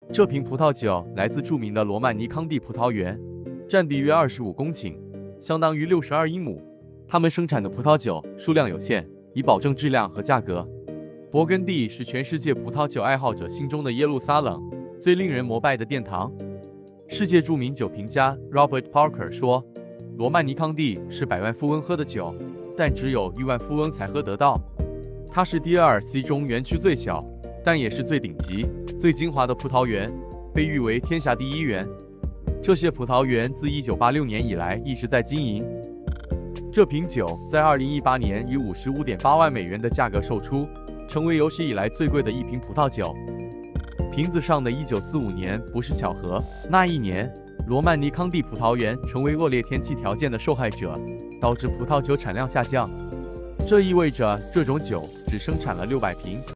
这瓶葡萄酒来自著名的罗曼尼康帝葡萄园，占地约25公顷，相当于62英亩。他们生产的葡萄酒数量有限，以保证质量和价格。勃艮第是全世界葡萄酒爱好者心中的耶路撒冷，最令人膜拜的殿堂。世界著名酒评家 Robert Parker 说，罗曼尼康帝是百万富翁喝的酒，但只有亿万富翁才喝得到。它是 DRC 中园区最小，但也是最顶级、最精华的葡萄园，被誉为天下第一园。这些葡萄园自1986年以来一直在经营。这瓶酒在2018年以55.8万美元的价格售出，成为有史以来最贵的一瓶葡萄酒。瓶子上的1945年不是巧合，那一年，罗曼尼康帝葡萄园成为恶劣天气条件的受害者，导致葡萄酒产量下降。这意味着这种酒只生产了600瓶。